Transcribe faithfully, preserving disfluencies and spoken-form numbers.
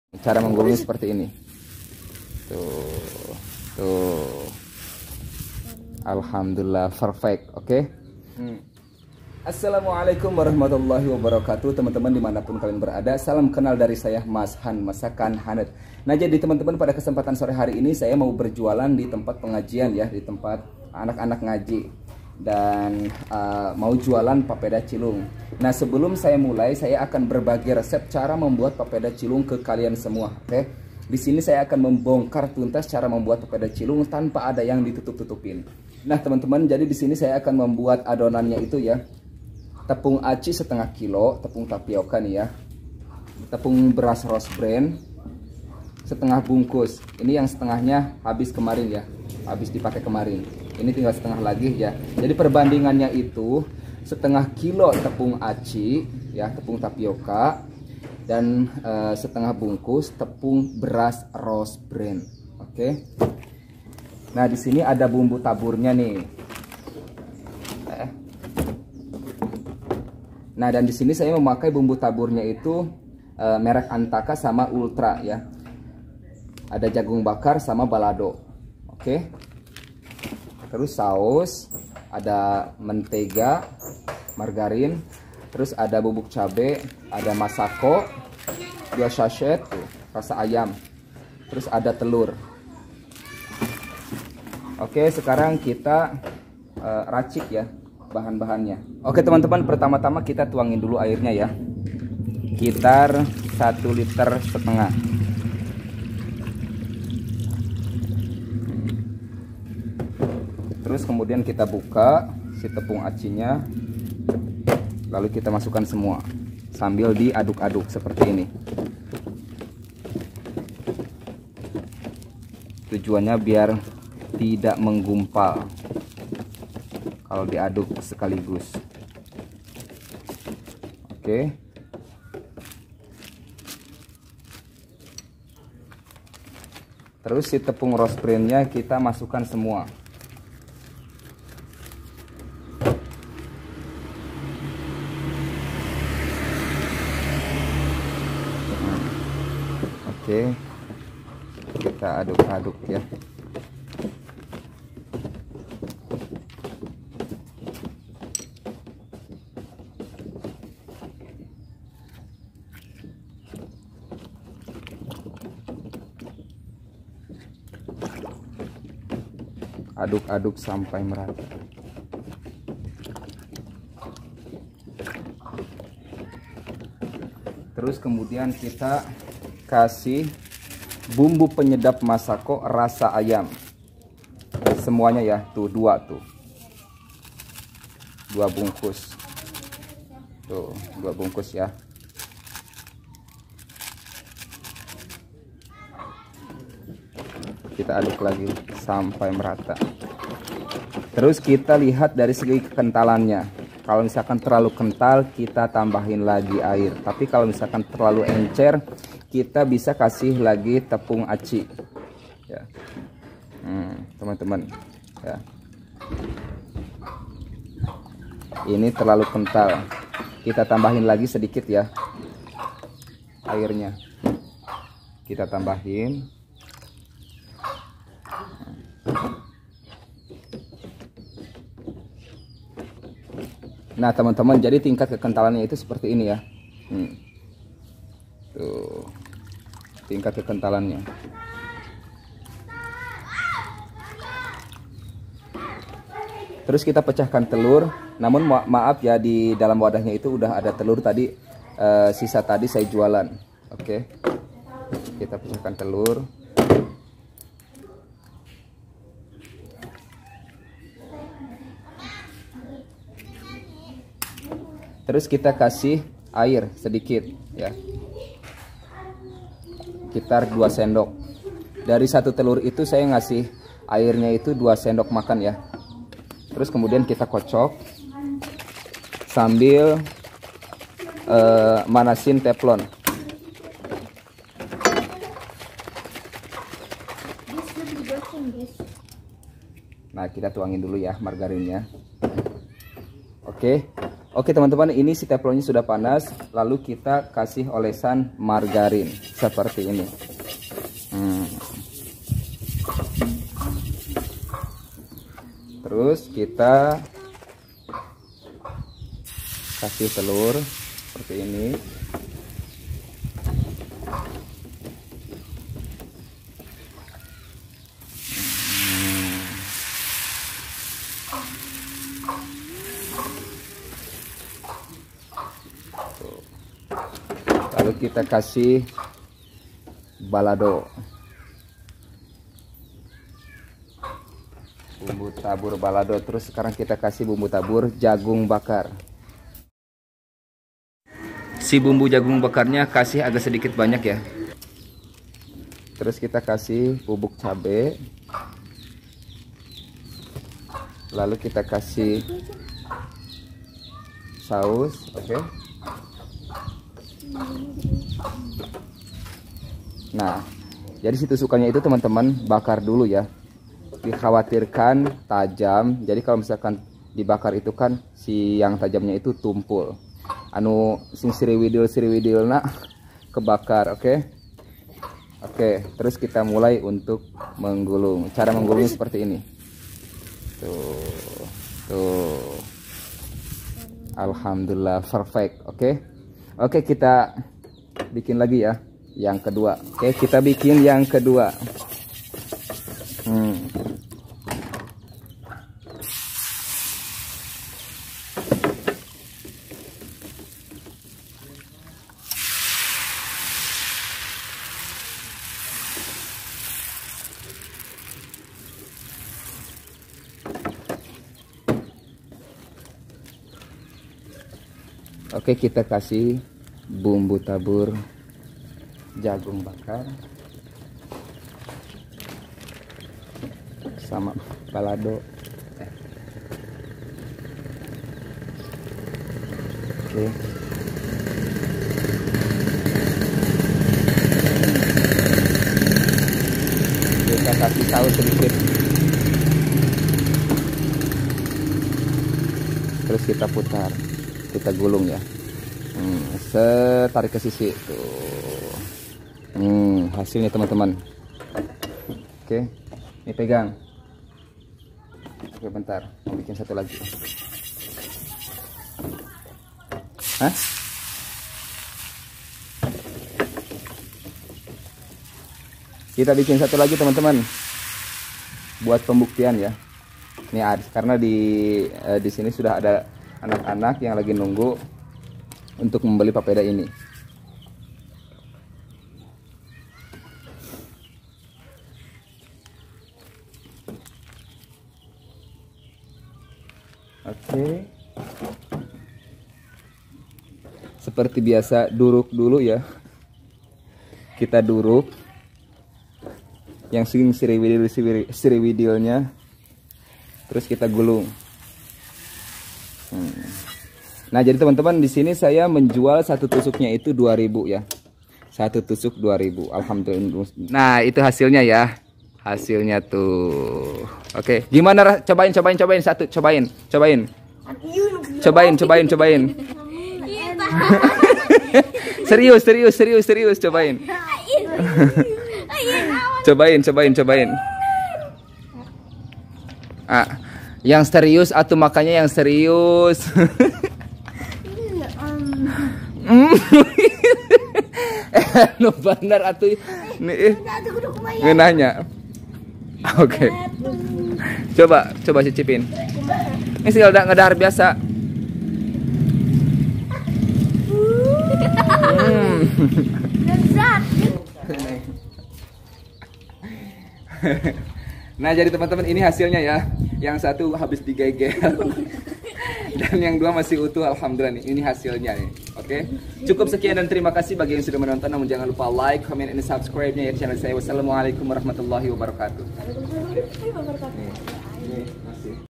Cara menggulungnya seperti ini. Tuh, tuh. Alhamdulillah perfect. Oke. Okay? Hmm. Assalamualaikum warahmatullahi wabarakatuh, teman-teman dimanapun kalian berada. Salam kenal dari saya, Mas Han, Masakan Hanet. Nah, jadi teman-teman, pada kesempatan sore hari ini saya mau berjualan di tempat pengajian ya, di tempat anak-anak ngaji, dan uh, mau jualan papeda cilung. Nah, sebelum saya mulai, saya akan berbagi resep cara membuat papeda cilung ke kalian semua. Oke, okay? Di sini saya akan membongkar tuntas cara membuat papeda cilung tanpa ada yang ditutup-tutupin. Nah, teman-teman, jadi di sini saya akan membuat adonannya itu ya. Tepung aci setengah kilo, tepung tapioka nih ya, tepung beras rose bran setengah bungkus. Ini yang setengahnya habis kemarin ya, habis dipakai kemarin. Ini tinggal setengah lagi ya. Jadi perbandingannya itu setengah kilo tepung aci ya, tepung tapioka, dan uh, setengah bungkus tepung beras rose bran. Oke. Okay? Nah, di sini ada bumbu taburnya nih. Nah, dan di sini saya memakai bumbu taburnya itu e, merek Antaka sama Ultra ya. Ada jagung bakar sama balado. Oke. Terus saus, ada mentega, margarin, terus ada bubuk cabai, ada masako, dua sachet tuh, rasa ayam. Terus ada telur. Oke, sekarang kita e, racik ya bahan-bahannya. Oke teman-teman, pertama-tama kita tuangin dulu airnya ya, sekitar satu liter setengah. Terus kemudian kita buka si tepung acinya, lalu kita masukkan semua sambil diaduk-aduk seperti ini. Tujuannya biar tidak menggumpal kalau diaduk sekaligus. Oke. Terus si tepung rose bran-nya kita masukkan semua. Oke. Kita aduk-aduk ya. Aduk-aduk sampai merata. Terus kemudian kita kasih bumbu penyedap masako rasa ayam. Semuanya ya, tuh dua tuh. Dua bungkus. Tuh, dua bungkus ya. Kita aduk lagi sampai merata. Terus kita lihat dari segi kekentalannya. Kalau misalkan terlalu kental, kita tambahin lagi air. Tapi kalau misalkan terlalu encer, kita bisa kasih lagi tepung aci. Ya, teman-teman. Hmm, ya. Ini terlalu kental. Kita tambahin lagi sedikit ya, airnya. Kita tambahin. Nah teman-teman, jadi tingkat kekentalannya itu seperti ini ya. hmm. Tuh, tingkat kekentalannya. Terus kita pecahkan telur. Namun ma maaf ya, di dalam wadahnya itu udah ada telur tadi, uh, sisa tadi saya jualan. Oke, kita pecahkan telur. Terus kita kasih air sedikit ya, sekitar dua sendok. Dari satu telur itu saya ngasih airnya itu dua sendok makan ya. Terus kemudian kita kocok sambil uh, manasin teflon. Nah, kita tuangin dulu ya margarinnya. Oke. Oke teman-teman, ini si teflonnya sudah panas. Lalu kita kasih olesan margarin seperti ini. hmm. Terus kita kasih telur seperti ini. Lalu kita kasih balado, bumbu tabur balado. Terus sekarang kita kasih bumbu tabur jagung bakar. Si bumbu jagung bakarnya kasih agak sedikit banyak ya. Terus kita kasih bubuk cabai. Lalu kita kasih saus, oke. Okay. Nah, jadi si tusukannya itu teman-teman bakar dulu ya. Dikhawatirkan tajam. Jadi kalau misalkan dibakar itu kan si yang tajamnya itu tumpul. Anu sing siriwidil siriwidil nak kebakar, oke? Okay? Oke, okay, terus kita mulai untuk menggulung. Cara menggulungnya seperti ini. Tuh, tuh. Alhamdulillah perfect, oke? Okay? Oke, kita bikin lagi ya yang kedua. Oke, kita bikin yang kedua. Hmm. Oke, kita kasih bumbu tabur jagung bakar sama balado. Oke. Kita kasih saus sedikit. Terus kita putar. Kita gulung ya. Hmm, setarik ke sisi tuh. Hmm, hasilnya teman-teman. Oke, ini pegang. Oke, bentar, mau bikin satu lagi. Hah? Kita bikin satu lagi teman-teman. Buat pembuktian ya. Ini ada karena di eh, di sini sudah ada anak-anak yang lagi nunggu untuk membeli papeda ini. Oke. Seperti biasa duruk dulu ya. Kita duruk. Yang sering siriwidil siriwidilnya. Terus kita gulung. Hmm. Nah, jadi teman-teman di sini saya menjual satu tusuknya itu dua ribu ya. Satu tusuk dua ribu. Alhamdulillah. Nah, itu hasilnya ya. Hasilnya tuh. Oke, gimana? Cobain cobain cobain satu, cobain. Cobain. Cobain cobain cobain. Serius, serius, serius, serius cobain. Cobain, cobain, cobain. Ah, yang serius atau makanya yang serius. No benar atuh nih ngenanya. Oke. Coba, coba cicipin. Ini sih udah ngedar biasa. Hmm. Nah, jadi teman-teman ini hasilnya ya. Yang satu habis digegel. Dan yang dua masih utuh, alhamdulillah nih. Ini hasilnya nih. Oke. Cukup sekian dan terima kasih bagi yang sudah menonton. Namun jangan lupa like, comment, dan subscribe-nya ya channel saya. Wassalamualaikum warahmatullahi wabarakatuh. Nih, nih, masih.